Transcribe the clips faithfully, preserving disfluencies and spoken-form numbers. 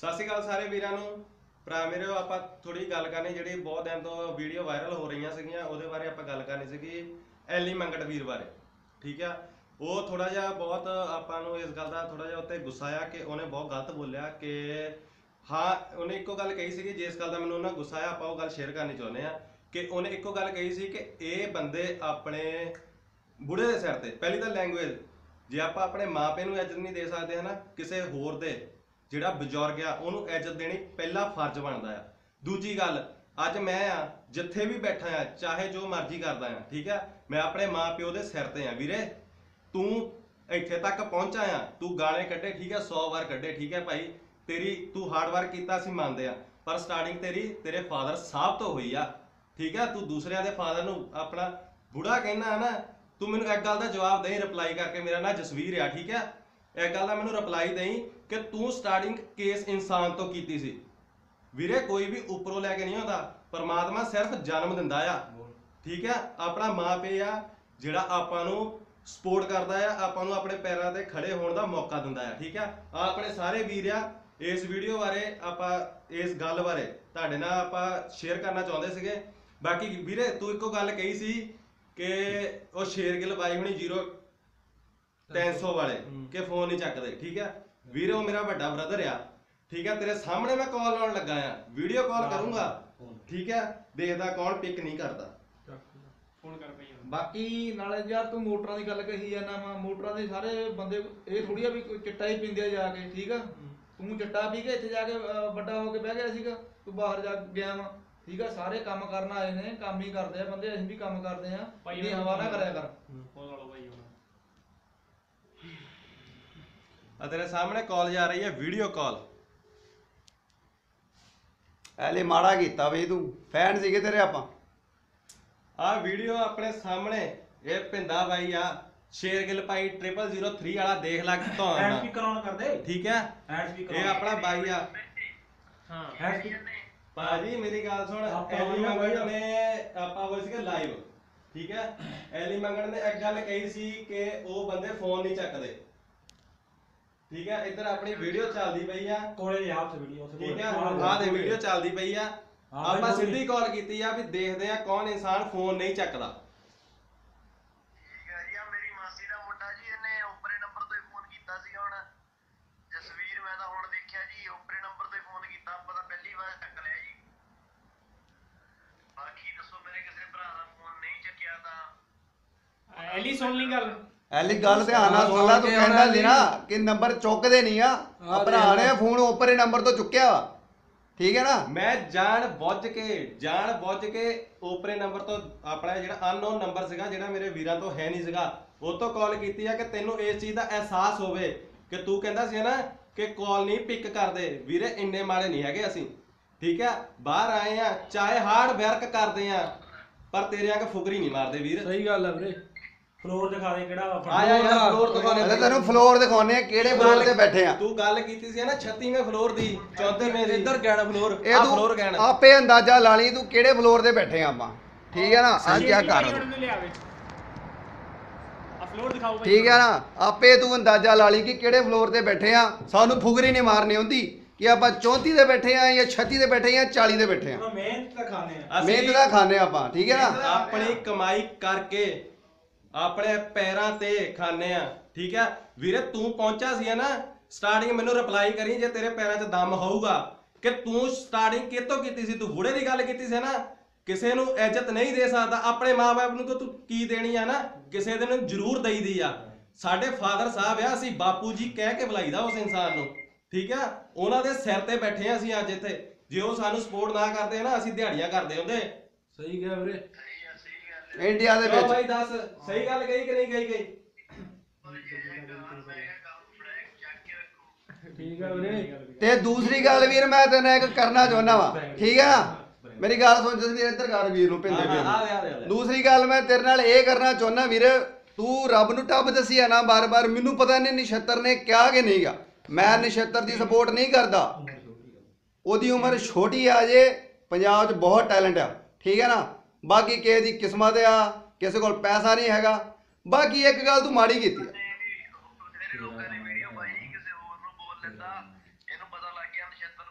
ਸਤਿ ਸ਼੍ਰੀ ਅਕਾਲ ਸਾਰੇ ਵੀਰਾਂ ਨੂੰ। ਭਰਾ ਮੇਰੇ ਆਪਾਂ ਥੋੜੀ ਗੱਲ ਕਰਨੀ ਜਿਹੜੀ ਬਹੁਤ ਦਿਨ ਤੋਂ ਵੀਡੀਓ ਵਾਇਰਲ ਹੋ ਰਹੀਆਂ ਸੀਗੀਆਂ, ਉਹਦੇ ਬਾਰੇ ਆਪਾਂ ਗੱਲ ਕਰਨੀ ਸੀਗੀ ਐਲੀ ਮੰਗਟ ਵੀਰ ਬਾਰੇ। ਠੀਕ ਆ, ਉਹ ਥੋੜਾ ਜਿਹਾ ਬਹੁਤ ਆਪਾਂ ਨੂੰ ਇਸ ਗੱਲ ਦਾ ਥੋੜਾ ਜਿਹਾ ਉੱਤੇ ਗੁੱਸਾ ਆ ਕਿ ਉਹਨੇ ਬਹੁਤ ਗਲਤ ਬੋਲਿਆ ਕਿ ਹਾਂ, ਉਹਨੇ ਇੱਕੋ ਗੱਲ ਕਹੀ ਸੀਗੀ ਜਿਸ ਗੱਲ ਦਾ ਮੈਨੂੰ ਉਹਨਾਂ ਗੁੱਸਾ ਆ, ਆਪਾਂ ਉਹ ਗੱਲ ਸ਼ੇਅਰ ਕਰਨੀ ਚਾਹੁੰਦੇ ਆ ਕਿ ਉਹਨੇ ਇੱਕੋ ਗੱਲ ਕਹੀ ਸੀ ਕਿ ਇਹ ਬੰਦੇ ਆਪਣੇ ਬੁੜੇ ਦੇ ਸਿਰ ਤੇ, ਪਹਿਲੀ ਤਾਂ ਲੈਂਗੁਏਜ, ਜੇ ਆਪਾਂ ਆਪਣੇ ਮਾਪੇ ਨੂੰ ਇੱਜ਼ਤ ਨਹੀਂ ਦੇ ਸਕਦੇ ਹਨਾ, ਕਿਸੇ ਹੋਰ ਦੇ ਜਿਹੜਾ ਬਜ਼ੁਰਗ ਆ ਉਹਨੂੰ ਇੱਜ਼ਤ ਦੇਣੀ ਪਹਿਲਾ ਫਰਜ਼ ਬਣਦਾ ਆ। ਦੂਜੀ ਗੱਲ, ਅੱਜ ਮੈਂ ਆ ਜਿੱਥੇ ਵੀ ਬੈਠਾ ਆ, ਚਾਹੇ ਜੋ ਮਰਜ਼ੀ ਕਰਦਾ ਆ, ਠੀਕ ਆ, ਮੈਂ ਆਪਣੇ ਮਾਂ ਪਿਓ ਦੇ ਸਿਰ ਤੇ ਆ। ਵੀਰੇ ਤੂੰ ਇੱਥੇ ਤੱਕ ਪਹੁੰਚਾ ਆ, ਤੂੰ ਗਾਣੇ ਕੱਢੇ, ਠੀਕ ਆ, ਸੌ ਵਾਰ ਕੱਢੇ, ਠੀਕ ਹੈ ਭਾਈ, ਤੇਰੀ ਤੂੰ ਹਾਰਡ ਵਰਕ ਕੀਤਾ ਅਸੀਂ ਮੰਨਦੇ ਆ, ਪਰ ਸਟਾਰਟਿੰਗ ਤੇਰੀ ਤੇਰੇ ਫਾਦਰ ਸਾਹਿਬ ਤੋਂ ਹੋਈ ਆ। ਠੀਕ ਆ, ਤੂੰ ਦੂਸਰਿਆਂ ਦੇ ਫਾਦਰ ਨੂੰ ਆਪਣਾ ਬੁੜਾ ਕਹਿਣਾ ਨਾ, ਤੂੰ ਮੈਨੂੰ ਇੱਕ ਗੱਲ ਦਾ ਜਵਾਬ ਦੇ ਰਿਪਲਾਈ ਕਰਕੇ। ਮੇਰਾ ਨਾਂ ਜਸਵੀਰ ਆ, ਠੀਕ ਆ, ਇੱਕ ਗੱਲ ਦਾ ਮੈਨੂੰ ਰਿਪਲਾਈ ਦੇਈ ਕਿ ਤੂੰ ਸਟਾਰਟਿੰਗ ਕਿਸ ਇਨਸਾਨ ਤੋਂ ਕੀਤੀ ਸੀ। ਵੀਰੇ ਕੋਈ ਵੀ ਉੱਪਰੋਂ ਲੈ ਕੇ ਨਹੀਂ ਆਉਂਦਾ, ਪਰਮਾਤਮਾ ਸਿਰਫ ਜਨਮ ਦਿੰਦਾ ਆ। ਠੀਕ ਆ, ਆਪਣਾ ਮਾਂ ਪਿਓ ਆ ਜਿਹੜਾ ਆਪਾਂ ਨੂੰ ਸਪੋਰਟ ਕਰਦਾ ਆ, ਆਪਾਂ ਨੂੰ ਆਪਣੇ ਪੈਰਾਂ ਤੇ ਖੜੇ ਹੋਣ ਦਾ ਮੌਕਾ ਦਿੰਦਾ ਆ। ਠੀਕ ਆ, ਆਪਣੇ ਸਾਰੇ ਵੀਰ ਆ ਇਸ ਵੀਡੀਓ ਬਾਰੇ, ਆਪਾਂ ਇਸ ਗੱਲ ਬਾਰੇ ਤੁਹਾਡੇ ਨਾਲ ਆਪਾਂ ਸ਼ੇਅਰ ਕਰਨਾ ਚਾਹੁੰਦੇ ਸੀਗੇ। ਬਾਕੀ ਵੀਰੇ ਤੂੰ ਇੱਕੋ ਗੱਲ ਕਹੀ ਸੀ ਕਿ ਉਹ ਸ਼ੇਰਗਿੱਲ ਬਾਈ ਹੁਣੀ ਜ਼ੀਰੋ ਤਿੰਨ ਸੌ ਵਾਲੇ ਕਿ ਫੋਨ ਨਹੀਂ ਚੱਕਦੇ। ਠੀਕ ਆ ਵੀਰੇ, ਉਹ ਮੇਰਾ ਵੱਡਾ ਬ੍ਰਦਰ ਆ। ਠੀਕ ਆ, ਤੇਰੇ ਸਾਹਮਣੇ ਮੈਂ ਕਾਲ ਲਾਉਣ ਲੱਗਾ ਆ, ਵੀਡੀਓ ਕਾਲ ਕਰੂੰਗਾ, ਠੀਕ ਆ, ਦੇਖਦਾ ਕੌਣ ਪਿਕ ਨਹੀਂ ਕਰਦਾ, ਫੋਨ ਕਰ ਪਈ। ਬਾਕੀ ਨਾਲੇ ਯਾਰ ਤੂੰ ਮੋਟਰਾਂ ਦੀ ਗੱਲ ਕਹੀ ਜਾਂਦਾ ਵਾ, ਮੋਟਰਾਂ ਦੇ ਸਾਰੇ ਬੰਦੇ ਇਹ ਥੋੜੀ ਆ ਵੀ ਕੋਈ ਚਿੱਟਾ ਹੀ ਪੀਂਦੇ ਆ ਜਾ ਕੇ। ਠੀਕ ਆ, ਤੂੰ ਚਿੱਟਾ ਪੀ ਕੇ ਇੱਥੇ ਜਾ ਕੇ ਵੱਡਾ ਹੋ ਕੇ ਬਹਿ ਗਿਆ ਸੀਗਾ, ਤੂੰ ਬਾਹਰ ਜਾ ਗਿਆ ਵਾ। ਠੀਕ ਆ, ਸਾਰੇ ਕੰਮ ਕਰਨ ਆਏ ਨੇ, ਕੰਮ ਹੀ ਕਰਦੇ ਆ ਬੰਦੇ, ਅਸੀਂ ਵੀ ਕੰਮ ਕਰਦੇ ਆ, ਇਹ ਹਵਾ ਨਾ ਕਰਿਆ ਕਰ। ਆ ਤੇਰੇ ਸਾਹਮਣੇ ਕਾਲ ਜਾ ਰਹੀ ਹੈ, ਵੀਡੀਓ ਕਾਲ। ਐਲੇ ਮਾੜਾ ਕੀਤਾ ਬਈ, ਤੂੰ ਫੈਨ ਸੀਗੇ ਤੇਰੇ ਆਪਾਂ। ਆ ਵੀਡੀਓ ਆਪਣੇ ਸਾਹਮਣੇ, ਇਹ ਪਿੰਦਾ ਬਾਈ ਆ, ਸ਼ੇਰਗਿੱਲ ਭਾਈ ਟ੍ਰਿਪਲ ਜ਼ੀਰੋ ਥ੍ਰੀ ਵਾਲਾ, ਦੇਖ ਲੱਗ ਤੋਂ ਐਡ ਸਪੀਕਰ ਆਨ ਕਰਦੇ। ਠੀਕ ਹੈ, ਐਡ ਸਪੀਕਰ ਇਹ ਆਪਣਾ ਬਾਈ ਆ। ਹਾਂ ਐਡ ਭਾਜੀ ਮੇਰੀ ਗੱਲ ਸੁਣ, ਐਲੀ ਮੰਗਣ ਨੇ ਆਪਾਂ ਹੋਏ ਸੀਗੇ ਲਾਈਵ। ਠੀਕ ਹੈ, ਐਲੀ ਮੰਗਣ ਨੇ ਇੱਕ ਗੱਲ ਕਹੀ ਸੀ ਕਿ ਉਹ ਬੰਦੇ ਫੋਨ ਨਹੀਂ ਚੱਕਦੇ। ਠੀਕ ਹੈ, ਇੱਧਰ ਆਪਣੀ ਵੀਡੀਓ ਚੱਲਦੀ ਪਈ ਆ, ਕੋਲੇ ਲਿਆ ਉੱਥੇ ਵੀਡੀਓ ਉੱਥੇ। ਠੀਕ ਹੈ, ਆਹ ਦੇ ਵੀਡੀਓ ਚੱਲਦੀ ਪਈ ਆ, ਆਪਾਂ ਸਿੱਧੀ ਕਾਲ ਕੀਤੀ ਆ ਵੀ ਦੇਖਦੇ ਆ ਕੌਣ ਇਨਸਾਨ ਫੋਨ ਨਹੀਂ ਚੱਕਦਾ। ਠੀਕ ਹੈ ਜੀ, ਆ ਮੇਰੀ ਮਾਸੀ ਦਾ ਮੁੰਡਾ ਜੀ, ਇਹਨੇ ਓਪਰੇ ਨੰਬਰ ਤੋਂ ਹੀ ਫੋਨ ਕੀਤਾ ਸੀ। ਹੁਣ ਜਸਵੀਰ, ਮੈਂ ਤਾਂ ਹੁਣ ਦੇਖਿਆ ਜੀ ਓਪਰੇ ਨੰਬਰ ਤੋਂ ਹੀ ਫੋਨ ਕੀਤਾ, ਆਪਾਂ ਤਾਂ ਪਹਿਲੀ ਵਾਰ ਚੱਕ ਲਿਆ ਜੀ। ਬਾਕੀ ਦੱਸੋ, ਮੇਰੇ ਕਿਸੇ ਭਰਾ ਦਾ ਫੋਨ ਨਹੀਂ ਚੱਕਿਆ ਤਾਂ ਐਲੀ ਸੁਣ ਲਈ ਗੱਲ। ਐਲੀ ਗੱਲ ਧਿਆਨ ਨਾਲ ਸੁਣ ਲੈ, ਤੂੰ ਕਹਿੰਦਾ ਸੀ ਨਾ ਕਿ ਨੰਬਰ ਚੁੱਕਦੇ ਨਹੀਂ ਆ, ਆ ਭਰਾ ਨੇ ਫੋਨ ਉੱਪਰੇ ਨੰਬਰ ਤੋਂ ਚੁੱਕਿਆ ਵਾ। ਠੀਕ ਹੈ ਨਾ, ਮੈਂ ਜਾਣ ਬੁੱਝ ਕੇ ਜਾਣ ਬੁੱਝ ਕੇ ਓਪਰੇ ਨੰਬਰ ਤੋਂ, ਆਪਣਾ ਜਿਹੜਾ ਅਨਨੋਨ ਨੰਬਰ ਸੀਗਾ, ਜਿਹੜਾ ਮੇਰੇ ਵੀਰਾਂ ਤੋਂ ਹੈ ਨਹੀਂ ਸੀਗਾ, ਉਹ ਤੋਂ ਕਾਲ ਕੀਤੀ ਆ ਕਿ ਤੈਨੂੰ ਇਸ ਚੀਜ਼ ਦਾ ਅਹਿਸਾਸ ਹੋਵੇ ਕਿ ਤੂੰ ਕਹਿੰਦਾ ਸੀ ਨਾ ਕਿ ਕਾਲ ਨਹੀਂ ਪਿਕ ਕਰਦੇ। ਵੀਰੇ ਇੰਨੇ ਮਾੜੇ ਨਹੀਂ ਹੈਗੇ ਅਸੀਂ। ਠੀਕ ਆ, ਬਾਹਰ ਆਏ ਆ, ਚਾਹੇ ਹਾਰਡ ਵਰਕ ਕਰਦੇ ਆ, ਪਰ ਤੇਰੇ ਵਾਂਗ ਫੁਕਰੀ ਨਹੀਂ ਮਾਰਦੇ ਵੀਰ। ਸਹੀ ਗੱਲ ਆ ਵੀਰੇ। ਫਲੋਰ ਦਿਖਾ ਦੇ ਕਿਹੜਾ ਵਾ। ਆਇਆ ਯਾਰ ਫਲੋਰ ਦਿਖਾਉਣੇ ਅਰੇ ਤੈਨੂੰ ਫਲੋਰ ਦਿਖਾਉਣੇ ਆ, ਕਿਹੜੇ ਫਲੋਰ ਤੇ ਬੈਠੇ ਆ। ਤੂੰ ਗੱਲ ਕੀਤੀ ਸੀ ਨਾ ਛੱਤੀਵੇਂ ਫਲੋਰ ਦੀ, ਚੌਂਤੀਵੇਂ ਦੀ, ਇੱਧਰ ਗੈਣ ਫਲੋਰ, ਇਹ ਆ ਤੂੰ ਫਲੋਰ ਗੈਣ। ਆਪੇ ਅੰਦਾਜ਼ਾ ਲਾ ਲਈ ਤੂੰ ਕਿਹੜੇ ਫਲੋਰ ਤੇ ਬੈਠੇ ਆ ਆਪਾਂ। ਠੀਕ ਹੈ ਨਾ, ਆ ਕੀ ਕਰ ਆ ਫਲੋਰ ਦਿਖਾਓ ਭਾਈ। ਠੀਕ ਹੈ ਨਾ, ਆਪੇ ਤੂੰ ਅੰਦਾਜ਼ਾ ਲਾ ਲਈ ਕਿ ਕਿਹੜੇ ਫਲੋਰ ਤੇ ਬੈਠੇ ਆ। ਸਾਨੂੰ ਫੁਗਰੀ ਨਹੀਂ ਮਾਰਨੀ ਹੁੰਦੀ ਕਿ ਆਪਾਂ ਚੌਂਤੀ ਦੇ ਬੈਠੇ ਆ ਜਾਂ ਛੱਤੀ ਦੇ ਬੈਠੇ ਆ, ਚਾਲੀ ਦੇ ਬੈਠੇ ਆ। ਮਿਹਨਤ ਤਾਂ ਖਾਣੇ ਆ। ਮਿਹਨਤ ਦਾ ਖਾਣੇ ਆਪਾਂ। ਠੀਕ ਹੈ ਨਾ, ਆਪਣੀ ਕਮਾਈ ਕਰਕੇ ਆਪਣੇ ਪੈਰਾਂ ਤੇ ਖਾਣੇ ਆ। ਠੀਕ ਹੈ ਵੀਰੇ, ਤੂੰ ਪਹੁੰਚਾ ਸੀ ਨਾ ਸਟਾਰਟਿੰਗ, ਮੈਨੂੰ ਰਿਪਲਾਈ ਕਰੀ ਜੇ ਤੇਰੇ ਪੈਰਾਂ 'ਚ ਦਮ ਹੋਊਗਾ ਕਿ ਤੂੰ ਸਟਾਰਟਿੰਗ ਕਿੱਥੋਂ ਕੀਤੀ ਸੀ। ਤੂੰ ਬੁੜੇ ਦੀ ਗੱਲ ਕੀਤੀ ਸੀ ਨਾ, ਕਿਸੇ ਨੂੰ ਇੱਜ਼ਤ ਨਹੀਂ ਦੇ ਸਕਦਾ, ਆਪਣੇ ਮਾਂ-ਬਾਪ ਨੂੰ ਤੂੰ ਕੀ ਦੇਣੀ ਆ ਨਾ, ਕਿਸੇ ਦੇ ਨੂੰ ਜ਼ਰੂਰ ਦੇਈਦੀ ਆ। ਸਾਡੇ ਫਾਦਰ ਸਾਹਿਬ ਆ, ਅਸੀਂ ਬਾਪੂ ਜੀ ਕਹਿ ਕੇ ਬੁਲਾਈਦਾ ਉਸ ਇਨਸਾਨ ਨੂੰ। ਠੀਕ ਆ, ਉਹਨਾਂ ਦੇ ਸਿਰ ਤੇ ਬੈਠੇ ਆ ਅਸੀਂ ਅੱਜ ਇੱਥੇ। ਜੇ ਉਹ ਸਾਨੂੰ ਸਪੋਰਟ ਨਾ ਕਰਦੇ ਨਾ, ਅਸੀਂ ਦਿਹਾੜੀਆਂ ਕਰਦੇ ਹੁੰਦੇ। ਸਹੀ ਗਿਆ ਵੀਰੇ। ਇੰਡੀਆ ਦੇ ਲਓ ਵਿੱਚ ਭਾਈ ਦੱਸ, ਸਹੀ ਗੱਲ ਕਹੀ ਕਿ ਨਹੀਂ ਕਹੀ ਗਈ? ਠੀਕ ਆ ਵੀਰੇ। ਤੇ ਦੂਸਰੀ ਗੱਲ ਵੀਰ, ਮੈਂ ਤੈਨੂੰ ਇੱਕ ਕਰਨਾ ਚਾਹੁੰਦਾ ਵਾ। ਠੀਕ ਹੈ ਨਾ, ਮੇਰੀ ਗੱਲ ਸੁਣ ਜਸਵੀਰ, ਇੱਧਰ ਕਰ ਵੀਰ ਨੂੰ ਪਿੰਦੇ ਵੀਰ ਨੂੰ। ਦੂਸਰੀ ਗੱਲ ਮੈਂ ਤੇਰੇ ਨਾਲ ਇਹ ਕਰਨਾ ਚਾਹੁੰਦਾ ਵੀਰ, ਤੂੰ ਰੱਬ ਨੂੰ ਟੱਬ ਦਸੀਆ ਨਾ ਬਾਰ-ਬਾਰ। ਮੈਨੂੰ ਪਤਾ ਨਹੀਂ ਨਛੱਤਰ ਨੇ ਕਿਹਾ ਕਿ ਨਹੀਂਗਾ, ਮੈਂ ਨਛੱਤਰ ਦੀ ਸਪੋਰਟ ਨਹੀਂ ਕਰਦਾ। ਉਹਦੀ ਉਮਰ ਛੋਟੀ ਆ, ਜੇ ਪੰਜਾਬ 'ਚ ਬਹੁਤ ਟੈਲੈਂਟ ਆ। ਠੀਕ ਹੈ ਨਾ, ਬਾਕੀ ਕਿਸੇ ਦੀ ਕਿਸਮਤ ਆ, ਕਿਸੇ ਕੋਲ ਪੈਸਾ ਨਹੀਂ ਹੈਗਾ। ਬਾਕੀ ਇੱਕ ਗੱਲ ਤੂੰ ਮਾੜੀ ਕੀਤੀ ਆ। ਲੋਕਾਂ ਨੇ ਵੀਡੀਓ ਪਾਈ, ਕਿਸੇ ਹੋਰ ਨੂੰ ਬੋਲ ਲੈਂਦਾ, ਇਹਨੂੰ ਪਤਾ ਲੱਗ ਗਿਆ ਨਛੱਤਰ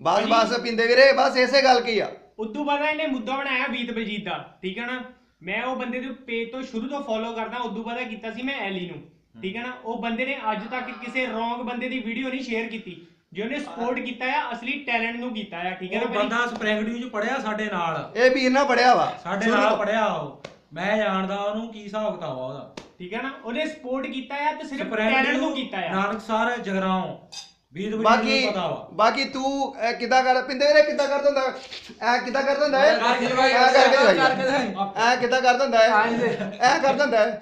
ਬਸ ਬਸ ਪਿੰਦੇ ਵੀਰੇ ਬਸ ਇਸੇ ਗੱਲ ਕੀ ਆ ਉਦੋਂ ਬਾਅਦ ਇਹਨੇ ਮੁੱਦਾ ਬਣਾਇਆ ਵੀਤ ਬਲਜੀਤ ਦਾ, ਠੀਕ ਹੈ ਨਾ। ਮੈਂ ਉਹ ਬੰਦੇ ਦੇ ਪੇਜ ਤੋਂ ਸ਼ੁਰੂ ਤੋਂ ਫੋਲੋ ਕਰਦਾ, ਉਦੋਂ ਬਾਅਦ ਕੀਤਾ ਸੀ ਮੈਂ ਐਲੀ ਨੂੰ, ਠੀਕ ਹੈ ਨਾ। ਉਹ ਬੰਦੇ ਨੇ ਅੱਜ ਤੱਕ ਕਿਸੇ ਰੋਂਗ ਬੰਦੇ ਦੀ ਵੀਡੀਓ ਨਹੀਂ ਸ਼ੇਅਰ ਕੀਤੀ, ਜੇ ਉਹਨੇ ਸਪੋਰਟ ਕੀਤਾ ਆ ਅਸਲੀ ਟੈਲੈਂਟ ਨੂੰ ਕੀਤਾ ਆ, ਠੀਕ ਹੈ ਨਾ। ਉਹ ਬੰਦਾ ਸਪ੍ਰਿੰਗ ਡਿਊ ਚ ਪੜਿਆ ਸਾਡੇ ਨਾਲ, ਇਹ ਵੀਰ ਨਾਲ ਪੜਿਆ ਵਾ ਸਾਡੇ ਨਾਲ ਪੜਿਆ ਉਹ, ਮੈਂ ਜਾਣਦਾ ਉਹਨੂੰ ਕੀ ਹਿਸਾਬ ਕਿਤਾਬ ਆ ਉਹਦਾ, ਠੀਕ ਹੈ ਨਾ। ਉਹਨੇ ਸਪੋਰਟ ਕੀਤਾ ਆ ਤੇ ਸਿਰਫ ਸਪ੍ਰਿੰਗ ਟੈਲੈਂਟ ਨੂੰ ਡਿਊ ਕੀਤਾ ਆ। ਨਾਨਕਸਰ ਜਗਰਾਉਂ ਵੀਰ ਵੀਰ ਬਾਕੀ ਨੂੰ ਪਤਾ ਵਾ। ਬਾਕੀ ਤੂੰ ਇਹ ਕਿੱਦਾਂ ਕਰ ਪਿੰਦੇ ਵੀਰੇ ਕਿੱਦਾਂ ਕਰਦਾ ਹੁੰਦਾ ਐ ਕਿੱਦਾਂ ਕਰਦਾ ਹੁੰਦਾ ਐ ਕਰਕੇ ਦਿਖਾਈ, ਐ ਕਰਕੇ ਦਿਖਾਈ। ਕਰਕੇ ਦਿਖਾਈ। ਐ ਕਿੱਦਾਂ ਕਰਦਾ ਹੁੰਦਾ ਐ ਐ ਕਰਦਾ ਹੁੰਦਾ ਐ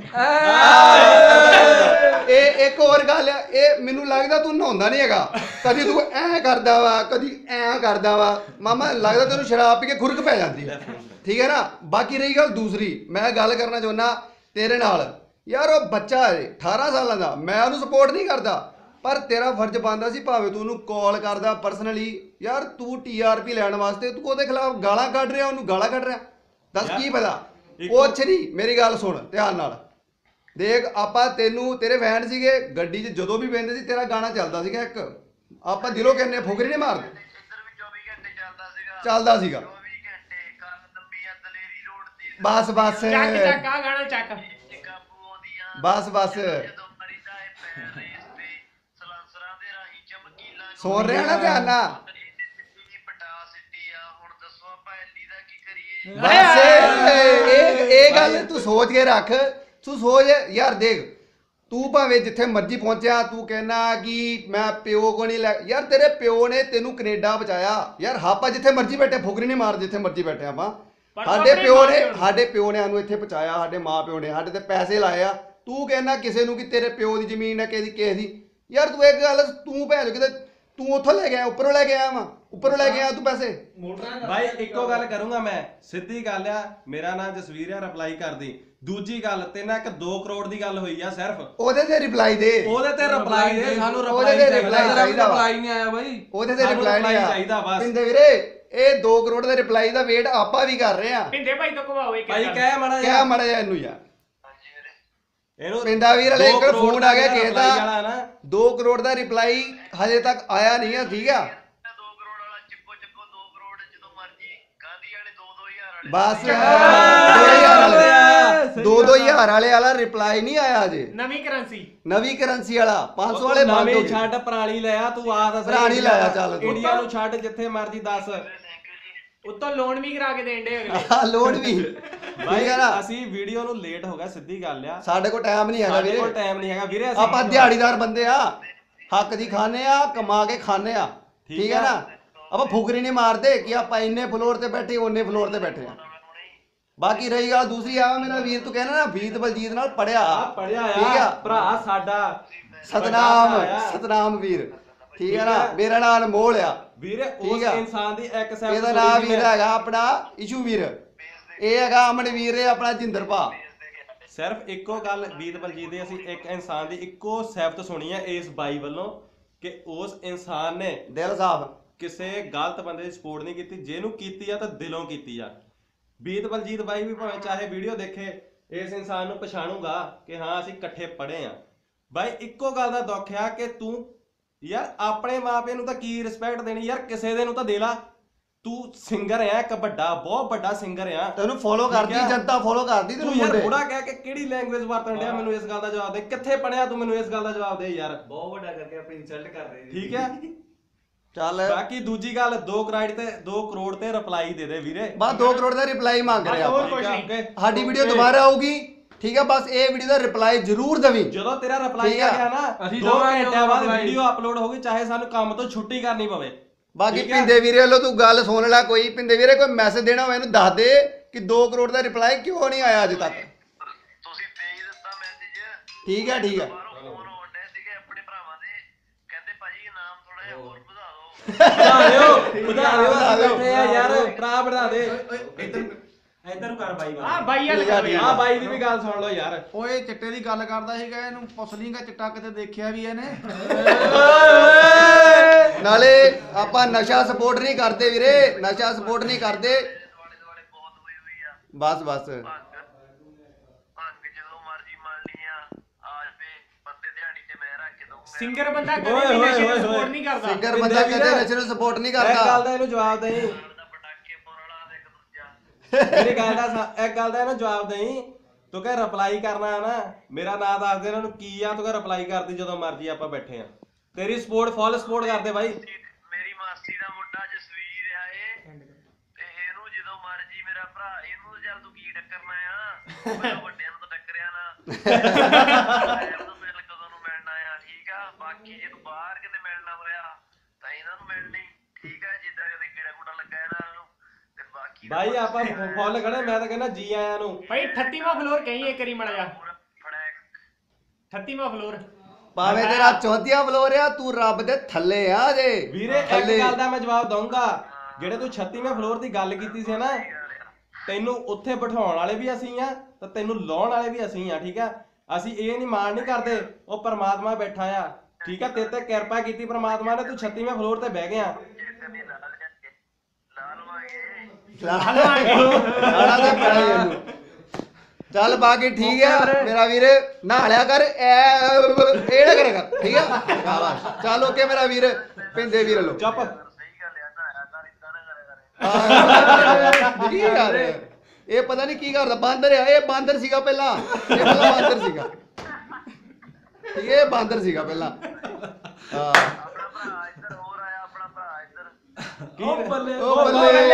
ਇਹ ਇੱਕ ਹੋਰ ਗੱਲ ਆ, ਇਹ ਮੈਨੂੰ ਲੱਗਦਾ ਤੂੰ ਨਹਾਉਂਦਾ ਨਹੀਂ ਹੈਗਾ, ਕਦੀ ਤੂੰ ਐ ਕਰਦਾ ਵਾ ਕਦੀ ਐ ਕਰਦਾ ਵਾ, ਮਾਮਾ ਲੱਗਦਾ ਤੈਨੂੰ ਸ਼ਰਾਬ ਪੀ ਕੇ ਖੁਰਕ ਪੈ ਜਾਂਦੀ ਹੈ, ਠੀਕ ਹੈ ਨਾ। ਬਾਕੀ ਰਹੀ ਗੱਲ ਦੂਸਰੀ, ਮੈਂ ਗੱਲ ਕਰਨਾ ਚਾਹੁੰਦਾ ਤੇਰੇ ਨਾਲ, ਯਾਰ ਉਹ ਬੱਚਾ ਹੈ ਅਠਾਰਾਂ ਸਾਲਾਂ ਦਾ, ਮੈਂ ਉਹਨੂੰ ਸਪੋਰਟ ਨਹੀਂ ਕਰਦਾ, ਪਰ ਤੇਰਾ ਫਰਜ਼ ਬਣਦਾ ਸੀ ਭਾਵੇਂ ਤੂੰ ਉਹਨੂੰ ਕਾਲ ਕਰਦਾ ਪਰਸਨਲੀ, ਯਾਰ ਤੂੰ ਟੀ ਆਰ ਪੀ ਲੈਣ ਵਾਸਤੇ ਤੂੰ ਉਹਦੇ ਖਿਲਾਫ ਗਾਲਾਂ ਕੱਢ ਰਿਹਾ, ਉਹਨੂੰ ਗਾਲਾਂ ਕੱਢ ਰਿਹਾ, ਦੱਸ ਕੀ ਪਤਾ। ਪੁੱਛ ਨਹੀਂ, ਮੇਰੀ ਗੱਲ ਸੁਣ ਧਿਆਨ ਨਾਲ ਦੇਖ, ਆਪਾਂ ਤੈਨੂੰ ਤੇਰੇ ਫੈਨ ਸੀਗੇ, ਗੱਡੀ 'ਚ ਜਦੋਂ ਵੀ ਬਹਿੰਦੇ ਸੀ ਤੇਰਾ ਗਾਣਾ ਚੱਲਦਾ ਸੀਗਾ ਇੱਕ, ਆਪਾਂ ਦਿਲੋਂ ਕਹਿੰਦੇ ਫੁਕਰੀ ਨਹੀਂ ਮਾਰਦੇ, ਇੱਧਰ ਵੀ ਚੌਵੀ ਘੰਟੇ ਚੱਲਦਾ ਸੀਗਾ ਚੱਲਦਾ ਸੀਗਾ ਚੌਵੀ ਘੰਟੇ ਕੰਨ ਲੰਮੀਆਂ ਦਲੇਰੀ ਰੋਡ ਤੇ ਬਸ ਬਸ ਚੱਕ ਚੱਕ ਆ ਗਾਣਾ ਚੱਕ। ਕਾਬੂ ਆਉਂਦੀਆਂ ਬਸ ਬਸ ਜਦੋਂ ਮਰੀਦਾ ਹੈ ਪੈਰ ਰੇਸ ਤੇ ਸਲਾਂਸਰਾਂ ਦੇ ਰਾਹੀਂ ਚਮਕੀਲਾ ਸੁਣ ਰਿਹਾ ਨਾ ਧਿਆਨ ਨਾਲ ਪਟਾ ਸਿੱਟੀ ਆ, ਹੁਣ ਦੱਸੋ ਆਪਾਂ ਐਲੀ ਦਾ ਕੀ ਕਰੀਏ। ਬਸ ਇਹ ਇਹ ਗੱਲ ਤੂੰ ਸੋਚ ਕੇ ਰੱਖ, ਤੂੰ ਸੋਚ ਯਾਰ ਦੇਖ, ਤੂੰ ਭਾਵੇਂ ਜਿੱਥੇ ਮਰਜ਼ੀ ਪਹੁੰਚਿਆ ਤੂੰ ਕਹਿਣਾ ਕਿ ਮੈਂ ਪਿਓ ਕੋ ਨਹੀਂ ਲੈ, ਯਾਰ ਤੇਰੇ ਪਿਓ ਨੇ ਤੈਨੂੰ ਕੈਨੇਡਾ ਪਹੁੰਚਾਇਆ, ਯਾਰ ਆਪਾਂ ਜਿੱਥੇ ਮਰਜ਼ੀ ਬੈਠੇ ਫੁਕਰੀ ਨਹੀਂ ਮਾਰ, ਜਿੱਥੇ ਮਰਜ਼ੀ ਬੈਠੇ ਆਪਾਂ, ਸਾਡੇ ਪਿਓ ਨੇ ਸਾਡੇ ਪਿਓ ਨੇ ਸਾਨੂੰ ਇੱਥੇ ਪਹੁੰਚਾਇਆ, ਸਾਡੇ ਮਾਂ ਪਿਓ ਨੇ ਸਾਡੇ ਤੇ ਪੈਸੇ ਲਾਏ ਆ, ਤੂੰ ਕਹਿਣਾ ਕਿਸੇ ਨੂੰ ਕਿ ਤੇਰੇ ਪਿਓ ਦੀ ਜ਼ਮੀਨ ਹੈ ਕਿਸੇ ਦੀ ਕਿਸੇ ਦੀ, ਯਾਰ ਤੂੰ ਇੱਕ ਗੱਲ ਤੂੰ ਭੈਣ ਕਿਤੇ ਤੂੰ ਉੱਥੋਂ ਲੈ ਗਿਆ ਉੱਪਰੋਂ ਲੈ ਕੇ ਆਇਆ ਵਾ, ਉੱਪਰੋਂ ਲੈ ਕੇ ਆਇਆ ਤੂੰ ਪੈਸੇ। ਭਾਈ ਇੱਕੋ ਗੱਲ ਕਰੂੰਗਾ ਮੈਂ, ਸਿੱਧੀ ਗੱਲ ਆ, ਮੇਰਾ ਨਾਮ ਜਸਵੀਰ ਆ, ਰਿਪਲਾਈ ਕਰਦੀ। ਦੂਜੀ ਗੱਲ ਤੇ ਨਾ ਇੱਕ ਦੋ ਕਰੋੜ ਦੀ ਗੱਲ ਹੋਈ ਆ ਸਿਰਫ, ਉਹਦੇ ਤੇ ਰਿਪਲਾਈ ਦੇ, ਉਹਦੇ ਤੇ ਰਿਪਲਾਈ ਦੇ, ਸਾਨੂੰ ਉਹਦੇ ਰਿਪਲਾਈ ਤੇ ਚਾਹੀਦਾ, ਰਿਪਲਾਈ ਚਾਹੀਦਾ ਵਾ, ਰਿਪਲਾਈ ਨਹੀਂ ਆਇਆ ਬਾਈ, ਉਹਦੇ ਤੇ ਸਾਨੂੰ ਰਿਪਲਾਈ ਨਹੀਂ reply ਆਇਆ ਚਾਹੀਦਾ ਬਸ। ਪਿੰਦੇ ਵੀਰੇ ਇਹ ਦੋ ਕਰੋੜ ਦੇ ਰਿਪਲਾਈ ਦਾ ਵੇਟ ਆਪਾਂ ਵੀ ਕਰ ਰਹੇ ਆ, ਪਿੰਦੇ ਭਾਈ ਤੋਂ ਘਵਾਓ ਇੱਕ ਭਾਈ ਕਹਿ ਮਾੜਾ ਕਿਆ ਜਿਹਾ ਮੜਾ ਜਾ ਇਹਨੂੰ ਯਾਰ ਇਹਨੂੰ ਪਿੰਡਾ ਵੀਰ ਵਾਲੇ ਦੋ ਇੱਕ ਕਰੋੜ ਫੋਨ ਆ ਗਿਆ ਕਿਸੇ reply ਵਾਲਾ ਦਾ ਨਾ, ਦੋ ਕਰੋੜ ਦਾ ਰਿਪਲਾਈ ਹਜੇ ਤੱਕ ਆਇਆ ਨਹੀਂ ਆ, ਠੀਕ ਆ ਦੋ ਕਰੋੜ ਵਾਲਾ ਚੱਕੋ ਚੱਕੋ ਦੋ ਕਰੋੜ ਜਦੋਂ ਮਰਜੀ, ਗਾਂਧੀ ਵਾਲੇ ਦੋ ਦੋ ਹਜ਼ਾਰ ਵਾਲੇ ਬਸ ਦੋ ਹਜ਼ਾਰ ਵਾਲੇ ਦੋ ਦੋ ਹਜ਼ਾਰ ਵਾਲੇ ਵਾਲਾ ਰਿਪਲਾਈ ਨਹੀਂ ਆਇਆ ਅਜੇ, ਨਵੀਂ ਕਰੰਸੀ ਨਵੀਂ ਕਰੰਸੀ ਵਾਲਾ ਪੰਜ ਸੌ ਵਾਲੇ ਬੰਦ ਹੋ ਨਵੇਂ ਗਏ, ਛੱਡ ਪਰਾਲੀ ਲਿਆ ਤੂੰ ਆ ਦੱਸ, ਪਰਾਲੀ ਲਾਇਆ ਚੱਲ ਤੂੰ। ਇੰਡੀਆ ਨੂੰ ਛੱਡ ਜਿੱਥੇ ਮਰਜੀ ਦੱਸ, ਉੱਤੋਂ ਲੋਨ ਵੀ ਕਰਾ ਕੇ ਦੇਣ ਦੇ ਅਗਲੇ। ਆਹ ਲੋਡ ਵੀ ਭਾਈ ਠੀਕ ਆ ਨਾ, ਅਸੀਂ ਵੀਡੀਓ ਨੂੰ ਲੇਟ ਹੋ ਗਿਆ, ਸਿੱਧੀ ਗੱਲ ਆ, ਸਾਡੇ ਕੋਲ ਟਾਈਮ ਨਹੀਂ ਹੈਗਾ ਸਾਡੇ ਕੋਲ ਵੀਰੇ, ਟਾਈਮ ਨਹੀਂ ਹੈਗਾ ਵੀਰੇ, ਅਸੀਂ ਆਪਾਂ ਦਿਹਾੜੀਦਾਰ ਬੰਦੇ ਆ, ਹੱਕ ਦੀ ਖਾਣੇ ਆ, ਕਮਾ ਕੇ ਖਾਣੇ ਆ, ਠੀਕ ਹੈ ਨਾ, ਆਪਾਂ ਫੁਕਰੀ ਨਹੀਂ ਮਾਰਦੇ ਕਿ ਆਪਾਂ ਇੰਨੇ ਫਲੋਰ ਤੇ ਬੈਠੇ ਉਹਨੇ ਫਲੋਰ ਤੇ ਬੈਠੇ ਆ। ਬਾਕੀ ਰਹੀ ਗੱਲ ਦੂਸਰੀ ਆ, ਮੇਰਾ ਵੀਰ ਤੂੰ ਕਹਿੰਦਾ ਨਾ ਵੀਤ ਬਲਜੀਤ ਨਾਲ ਪੜਿਆ ਆ ਪੜਿਆ ਠੀਕ ਆ ਆ, ਭਰਾ ਸਾਡਾ ਸਤਨਾਮ ਵੱਡਾ ਭਰਾ ਆ। ਸਤਨਾਮ ਵੀਰ, ਠੀਕ ਹੈ ਨਾ, ਮੇਰਾ ਨਾਮ ਅਨਮੋਲ ਆ, ਵੀਰੇ ਉਸ ਠੀਕ ਆ। ਇਨਸਾਨ ਦੀ ਇੱਕ ਸੈਫ ਇਹਦਾ ਨਾਮ ਵੀਰ ਹੈਗਾ ਆਪਣਾ ਇਸ਼ੂ ਵੀਰ, ਇਹ ਹੈਗਾ ਅਮਨ ਵੀਰ, ਇਹ ਆਪਣਾ ਜਿੰਦਰ ਭਾ। ਸਿਰਫ ਇੱਕੋ ਗੱਲ ਵੀਤ ਬਲਜੀਤ ਦੇ, ਅਸੀਂ ਇੱਕ ਇਨਸਾਨ ਦੀ ਇੱਕੋ ਸਿਫਤ ਸੁਣੀ ਹੈ ਇਸ ਬਾਈ ਵੱਲੋਂ ਕਿ ਉਸ ਇਨਸਾਨ ਨੇ ਦਿਲ ਸਾਫ, ਕਿਸੇ ਗਲਤ ਬੰਦੇ ਦੀ ਸਪੋਰਟ ਨਹੀਂ ਕੀਤੀ, ਜਿਹਨੂੰ ਕੀਤੀ ਆ ਤਾਂ ਦਿਲੋਂ ਕੀਤੀ ਆ। ਵੀਤ ਬਲਜੀਤ ਬਾਈ ਵੀ ਭਾਵੇਂ ਚਾਹੇ ਵੀਡੀਓ ਦੇਖੇ ਇਸ ਇਨਸਾਨ ਨੂੰ ਪਛਾਣੂਗਾ ਕਿ ਹਾਂ ਅਸੀਂ ਇਕੱਠੇ ਪੜ੍ਹੇ ਆ। ਬਾਈ ਇੱਕੋ ਗੱਲ ਦਾ ਦੁੱਖ ਆ ਕਿ ਤੂੰ ਯਾਰ ਆਪਣੇ ਮਾਪਿਆਂ ਨੂੰ ਤਾਂ ਕੀ ਰਿਸਪੈਕਟ ਦੇਣੀ ਯਾਰ, ਕਿਸੇ ਦੇ ਨੂੰ ਤਾਂ ਦੇ ਲਾ, ਤੂੰ ਸਿੰਗਰ ਆ, ਇੱਕ ਵੱਡਾ ਬਹੁਤ ਵੱਡਾ ਸਿੰਗਰ ਆ, ਤੈਨੂੰ ਫੋਲੋ ਕਰਦੀ ਜਨਤਾ, ਫੋਲੋ ਕਰਦੀ ਤੈਨੂੰ ਤੂੰ ਯਾਰ ਮੁੰਡੇ। ਬੁੜਾ ਕਹਿ ਕੇ ਕਿਹੜੀ ਲੈਂਗੁਏਜ ਵਰਤਣ ਡਿਆ, ਮੈਨੂੰ ਇਸ ਗੱਲ ਦਾ ਜਵਾਬ ਦੇ, ਕਿੱਥੇ ਪੜਿਆ ਤੂੰ, ਮੈਨੂੰ ਇਸ ਗੱਲ ਦਾ ਜਵਾਬ ਦੇ ਯਾਰ, ਬਹੁਤ ਵੱਡਾ ਕਰਕੇ ਆਪਣੀ ਇਨਸਲਟ ਕਰ ਰਹੇ ਜੀ, ਠੀਕ ਹੈ। ਚੱਲ ਬਾਕੀ ਦੂਜੀ ਗੱਲ ਦੋ ਕਰੋੜ ਤੇ ਦੋ ਕਰੋੜ ਤੇ ਰਿਪਲਾਈ ਦੇ ਦੇ ਵੀਰੇ, ਬਸ ਦੋ ਕਰੋੜ ਦਾ ਰਿਪਲਾਈ ਮੰਗ ਰਹੇ ਹੋਰ ਆਪਾਂ, ਕੁਛ ਨਹੀਂ। ਓਕੇ। ਸਾਡੀ ਵੀਡੀਓ ਦੁਬਾਰਾ ਆਊਗੀ, ਠੀਕ ਹੈ, ਬਸ ਇਹ ਵੀਡੀਓ ਦਾ ਰਿਪਲਾਈ ਜ਼ਰੂਰ ਦੇਵੀਂ। ਜਦੋਂ ਤੇਰਾ ਰਿਪਲਾਈ ਠੀਕ ਆ ਆ। ਗਿਆ ਨਾ ਅਸੀਂ ਦੋ ਦਵਾਂਗੇ ਘੰਟਿਆਂ ਬਾਅਦ reply। ਵੀਡੀਓ ਅਪਲੋਡ ਹੋਊਗੀ, ਚਾਹੇ ਸਾਨੂੰ ਕੰਮ ਤੋਂ ਛੁੱਟੀ ਕਰਨੀ ਪਵੇ। ਬਾਕੀ ਠੀਕ ਆ। ਪਿੰਦੇ ਵੀਰੇ ਵੱਲੋਂ ਤੂੰ ਗੱਲ ਸੁਣ ਲੈ, ਕੋਈ ਪਿੰਦੇ ਵੀਰੇ ਕੋਈ ਮੈਸੇਜ ਦੇਣਾ ਹੋਵੇ ਇਹਨੂੰ ਦੱਸ ਦੇ ਕਿ ਦੋ ਕਰੋੜ ਦਾ ਰਿਪਲਾਈ ਕਿਉਂ ਨਹੀਂ ਆਇਆ ਅਜੇ ਤੱਕ। ਤੁਸੀਂ ਦੇ ਹੀ ਦਿੱਤਾ ਮੈਸੇਜ, ਠੀਕ ਹੈ ਠੀਕ ਹੈ ਬਾਹਰੋਂ ਫੋਨ ਆਉਣ ਡਏ ਸੀਗੇ ਆਪਣੇ ਭਰਾਵਾਂ ਦੇ, ਕਹਿੰਦੇ ਭਾਜੀ ਨਾਮ ਥੋੜਾ ਜਿਹਾ ਹੋਰ ਵਧਾ ਦਿਓ। ਵਧਾ ਦਿਓ ਵਧਾ ਦਿਓ ਵਧਾ ਦਿਓ। ਬੈਠੇ ਆ ਯਾਰ, ਭਰਾ ਵਧਾ ਦੇ। ਇੱਧਰ ਨੂੰ ਕਰ ਬਾਈ ਆ ਬਾਈ ਵਾਲ ਠੀਕ ਆ, ਕਰੋ ਠੀਕ ਆ ਯਾਰ। ਬਾਈ ਦੀ ਵੀ ਗੱਲ ਸੁਣ ਲਓ ਯਾਰ, ਓਏ ਚਿੱਟੇ ਦੀ ਗੱਲ ਕਰਦਾ ਸੀਗਾ, ਇਹਨੂੰ ਪੁੱਛ ਲਈਂਗਾ ਚਿੱਟਾ ਕਿਤੇ ਦੇਖਿਆ ਵੀ ਇਹਨੇ। ਨਾਲੇ ਆਪਾਂ ਨਸ਼ਾ ਸਪੋਰਟ ਨਹੀਂ ਕਰਦੇ ਵੀਰੇ, ਨਸ਼ਾ ਸਪੋਰਟ ਨਹੀਂ ਕਰਦੇ, ਦੁਆਲੇ ਦੁਆਲੇ ਬਹੁਤ ਹੋਈ ਹੋਈ ਆ, ਬਸ ਬਸ ਭੰਗ ਭੰਗ ਜਦੋਂ ਮਰਜੀ ਮੰਨ ਲਈ ਆ, ਆ ਜਵੇ ਬੰਦੇ ਦਿਹਾੜੀ ਤੇ ਮੈਂ ਰੱਖ ਕੇ ਦਊਂਗਾ। ਸਿੰਗਰ ਬੰਦਾ ਕਦੇ ਓਏ, ਵੀ ਓਏ, ਨਸ਼ੇ ਨੂੰ ਓਏ, ਸਪੋਰਟ ਓਏ। ਨਹੀਂ ਕਰਦਾ ਸਿੰਗਰ ਬੰਦਾ ਕਦੇ ਨਸ਼ੇ ਨੂੰ ਸਪੋਰਟ ਨਹੀਂ ਇੱਕ ਗੱਲ ਕਰਦਾ। ਦਾ ਇਹਨੂੰ ਜਵਾਬ ਦੇਈ ਦਾ ਪਟਾਕੇ ਪਾਉਣ ਵਾਲਾ ਤੇ ਇੱਕ ਦੂਜਾ ਮੇਰੀ ਗੱਲ ਦਾ ਸ- ਇੱਕ ਗੱਲ ਦਾ ਇਹਨੂੰ ਜਵਾਬ ਦੇਈ ਤੂੰ ਕਹ ਰਿਪਲਾਈ ਕਰਨਾ ਹੈ ਨਾ ਮੇਰਾ ਨਾਂ ਦੱਸ ਦੇ ਇਹਨਾਂ ਨੂੰ ਕੀ ਆ ਤੂੰ ਕਹ ਰਿਪਲਾਈ ਕਰਦੀ ਜਦੋਂ ਮਰਜੀ ਆਪਾਂ ਬੈਠੇ ਆ ਤੇਰੀ ਸਪੋਰਟ ਫੁੱਲ ਸਪੋਰਟ ਕਰਦੇ ਬਾਈ ਮੇਰੀ ਮਾਸੀ ਦਾ ਮੁੰਡਾ ਜਸਵੀਰ ਆ ਇਹ ਤੇ ਇਹਨੂੰ ਜਦੋਂ ਮਰਜੀ ਮੇਰਾ ਭਰਾ ਇਹਨੂੰ ਚੱਲ ਤੂੰ ਕੀ ਟੱਕਰਨਾ ਆ ਮੈਂ ਵੱਡਿਆਂ ਨੂੰ ਤਾਂ ਟੱਕਰਿਆ ਨਾ ਇਹਨੂੰ ਮਿਲ ਕਦੋਂ ਨੂੰ ਮਿਲਣਾ ਆ ਠੀਕ ਆ ਬਾਕੀ ਜੇ ਤੂੰ ਬਾਹਰ ਕਿਤੇ ਮਿਲਣਾ ਹੋਇਆ ਤਾਂ ਇਹਨਾਂ ਨੂੰ ਮਿਲ ਲਈ ਠੀਕ ਆ ਜਿੱਦਾਂ ਕਿਤੇ ਕੀੜਾ ਕੁੜਾ ਲੱਗਾ ਇਹਨਾਂ ਨੂੰ ਤੇ ਬਾਕੀ ਬਾਈ ਆਪਾਂ ਫੁੱਲ ਖੜੇ ਮੈਂ ਤਾਂ ਕਹਿੰਦਾ ਜੀ ਆਇਆਂ ਨੂੰ ਭਾਈ ਅਠੱਤੀਵਾਂ ਫਲੋਰ ਕਹੀਂ ਇੱਕ ਵਾਰੀ ਮੜਾ ਜਾ ਪੂਰਾ ਫੜੈਕ ਅਠੱਤੀਵਾਂ ਫਲੋਰ ਭਾਵੇਂ ਤੇਰਾ ਚੌਥੀਆ ਫਲੋਰ ਆ ਤੂੰ ਰੱਬ ਦੇ ਥੱਲੇ ਆ ਜੇ ਵੀਰੇ ਇੱਕ ਥੱਲੇ। ਗੱਲ ਦਾ ਮੈਂ ਜਵਾਬ ਦਊਂਗਾ ਜਿਹੜੇ ਤੂੰ ਛੱਤੀਵੇਂ ਫਲੋਰ ਦੀ ਗੱਲ ਕੀਤੀ ਸੀ ਨਾ ਤੈਨੂੰ ਉੱਥੇ ਬਿਠਾਉਣ ਵਾਲੇ ਵੀ ਅਸੀਂ ਆ ਤੇ ਤੈਨੂੰ ਲਾਉਣ ਵਾਲੇ ਵੀ ਅਸੀਂ ਆ ਠੀਕ ਆ ਅਸੀਂ ਇਹ ਨਹੀਂ ਮਾਣ ਨਹੀਂ ਕਰਦੇ ਉਹ ਪ੍ਰਮਾਤਮਾ ਬੈਠਾ ਆ ਠੀਕ ਆ ਤੇਰੇ ਤੇ ਕਿਰਪਾ ਕੀਤੀ ਪ੍ਰਮਾਤਮਾ ਨੇ ਤੂੰ ਛੱਤੀਵੇਂ ਫਲੋਰ ਤੇ ਬਹਿ ਗਿਆ ਕਦੀ ਲਾਲ ਲਾਲ ਲਵਾਂਗੇ ਆਣਾ ਤਾਂ ਪੈਣਾ ਹੀ ਇਹਨੂੰ। ਚੱਲ ਬਾਕੀ ਠੀਕ ਆ ਮੇਰਾ ਵੀਰ ਨਹਾਲਿਆ ਕਰ ਐ ਇਹ ਨਾ ਕਰਿਆ ਕਰ ਠੀਕ ਆ ਸ਼ਾਬਾਸ਼ ਚੱਲ ਓਕੇ ਮੇਰਾ ਵੀਰ ਪਿੰਦੇ ਵੀਰ ਲੋ ਚੁੱਪ ਸਹੀ ਗੱਲ ਆ ਨਾ ਆ ਕਰ ਇਦਾਂ ਨਾ ਕਰਿਆ ਕਰੇ ਕੀ ਯਾਰ ਇਹ ਪਤਾ ਨਹੀਂ ਕੀ ਕਰਦਾ ਬਾਂਦਰ ਆ ਇਹ ਬਾਂਦਰ ਸੀਗਾ ਪਹਿਲਾਂ ਇਹ ਪਹਿਲਾਂ ਬਾਂਦਰ ਸੀਗਾ ਠੀਕ ਹੈ ਇਹ ਬਾਂਦਰ ਸੀਗਾ ਪਹਿਲਾਂ ਹਾਂ ਆਪਣਾ ਭਰਾ ਇੱਧਰ ਹੋਰ ਆਇਆ ਆਪਣਾ ਭਰਾ ਇੱਧਰ ਉਹ ਬੱਲੇ ਉਹ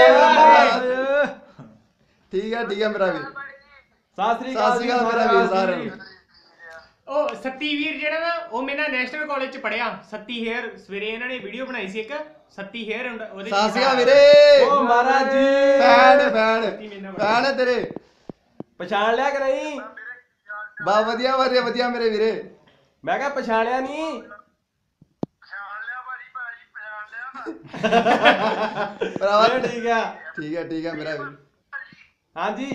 ਬੱਲੇ ਠੀਕ ਆ ਠੀਕ ਆ ਮੇਰਾ ਵੀਰ ਸਤਿ ਸ੍ਰੀ ਸਤਿ ਅਕਾਲ ਸ਼੍ਰੀ ਅਕਾਲ ਮੇਰਾ ਵੀਰ ਸਾਰਿਆਂ ਨੂੰ ਉਹ ਸੱਤੀ ਵੀਰ ਜਿਹੜਾ ਨਾ ਉਹ ਮੇਰੇ ਨਾਲ ਨੈਸ਼ਨਲ ਕਾਲਜ ਚ ਪੜਿਆ ਸੱਤੀ ਹੇਅਰ ਸਵੇਰੇ ਇਹਨਾਂ ਨੇ ਵੀਡੀਓ ਬਣਾਈ ਸੀ ਇੱਕ ਸੱਤੀ ਹੇਅਰ ਉਹਦੇ ਸਤਿ ਸ਼੍ਰੀ ਅਕਾਲ ਵੀਰੇ ਓ Maharaj ji fan fan fan ਹੈ ਤੇਰੇ ਪਛਾਣ ਲਿਆ ਕਿ ਨਹੀਂ ਬਾ ਵਧੀਆ ਵਧੀਆ ਵਧੀਆ ਮੇਰੇ ਵੀਰੇ ਮੈਂ ਕਿਹਾ ਪਛਾਣਿਆ ਨਹੀਂ ਪਛਾਣ ਲਿਆ ਭਾਜੀ ਭਾਜੀ ਪਛਾਣ ਲਿਆ ਭਰਾਵਾ ਇਹ ਠੀਕ ਆ ਠੀਕ ਹੈ ਠੀਕ ਹੈ ਮੇਰਾ ਵੀਰ ਹਾਂਜੀ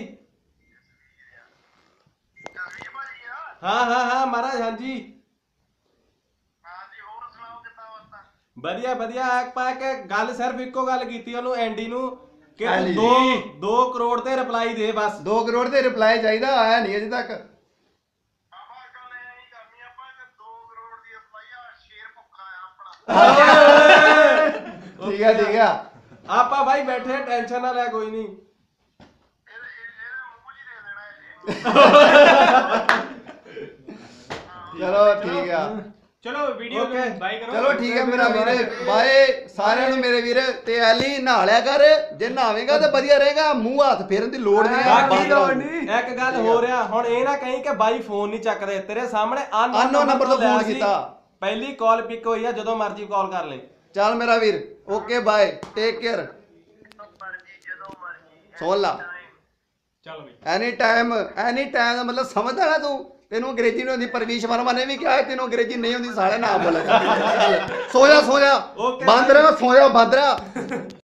ਜਸਵੀਰ ਭਾਜੀ ਆ ਹਾਂ ਹਾਂ ਹਾਂ ਮਹਾਰਾਜ ਹਾਂਜੀ ਹਾਂਜੀ ਹੋਰ ਸੁਣਾਓ ਕਿੱਦਾਂ ਵਰਤਾ ਵਧੀਆ ਵਧੀਆ ਆਪਾਂ ਇੱਕ ਗੱਲ ਸਿਰਫ ਇੱਕੋ ਗੱਲ ਕੀਤੀ ਉਹਨੂੰ ਐਂਡੀ ਨੂੰ ਕਿ ਐਂਡੀ। ਦੋ ਦੋ ਕਰੋੜ ਤੇ ਰਿਪਲਾਈ ਦੇ ਬਸ ਦੋ ਕਰੋੜ ਦੇ ਰਿਪਲਾਈ ਚਾਹੀਦਾ ਆਇਆ ਨਹੀਂ ਅਜੇ ਤੱਕ ਆਪਾਂ ਗੱਲ ਇਹ ਨਹੀਂ ਕਰਨੀ ਆਪਾਂ ਕਿ ਦੋ ਕਰੋੜ ਦੀ ਅਪਲਾਈ ਆ ਸ਼ੇਰ ਭੁੱਖਾ ਆ ਆਪਣਾ ਠੀਕ ਹੈ ਠੀਕ ਹੈ ਆਪਾਂ ਬਾਈ ਬੈਠੇ ਟੈਨਸ਼ਨ ਨਾ ਲੈ ਕੋਈ ਨਹੀਂ ਇਹਦੇ ਇਹ- ਇਹਦੇ ਮੂੰਹ 'ਚ ਹੀ ਦੇ ਦੇਣਾ ਇਹ ਚਲੋ ਠੀਕ ਆ ਚਲੋ ਵੀਡੀਓ Okay. ਨੂੰ ਬਾਈ ਕਰੋ ਚਲੋ ਠੀਕ ਹੈ ਮੇਰਾ ਵੀਰੇ ਬਾਏ ਸਾਰਿਆਂ ਨੂੰ ਮੇਰੇ ਵੀਰ ਤੇ ਐਲੀ ਨਹਾ ਲਿਆ ਕਰ ਜੇ ਨਹਾਵੇਂਗਾ ਤੇ ਵਧੀਆ ਰਹੇਗਾ ਮੂੰਹ ਹੱਥ ਫੇਰਨ ਦੀ ਲੋੜ ਨਹੀਂ ਹੈ ਬਾਕੀ ਇੱਕ ਗੱਲ ਹੋ ਰਿਹਾ ਹੁਣ ਇਹ ਨਾ ਕਹੀਂ ਕਿ ਬਾਈ ਫੋਨ ਨਹੀਂ ਚੱਕਦੇ ਤੇਰੇ ਸਾਹਮਣੇ Unknown number ਤੋਂ ਲਿਆ phone ਸੀ। ਕੀਤਾ। ਪਹਿਲੀ ਕਾਲ ਪਿਕ ਹੋਈ ਆ ਜਦੋਂ ਮਰਜ਼ੀ ਕਾਲ ਕਰ ਲੈ ਚੱਲ ਮੇਰਾ ਵੀਰ ਓਕੇ ਬਾਏ ਟੇਕ ਕੇਅਰ ਮਰਜੀ ਜਦੋਂ ਮਰਜੀ ਸੁਣ ਲਾ ਚਲੋ ਬਈ ਐਨੀ ਟਾਈਮ ਐਨੀ ਟਾਈਮ ਦਾ ਮਤਲਬ ਸਮਝਦਾ ਨਾ ਤੂੰ ਤੈਨੂੰ ਅੰਗਰੇਜ਼ੀ ਨਹੀਂ ਆਉਂਦੀ ਪਰਵੀਸ਼ ਵਰਮਾ ਨੇ ਵੀ ਕਿਹਾ ਤੈਨੂੰ ਅੰਗਰੇਜ਼ੀ ਨਹੀਂ ਆਉਂਦੀ ਸਾਲੇ ਨਾ ਬੋਲ ਸੋ ਜਾ ਸੋ ਜਾ Okay, ਬਾਂਦਰਾ ਸੋ ਜਾ ਬਾਂਦਰਾ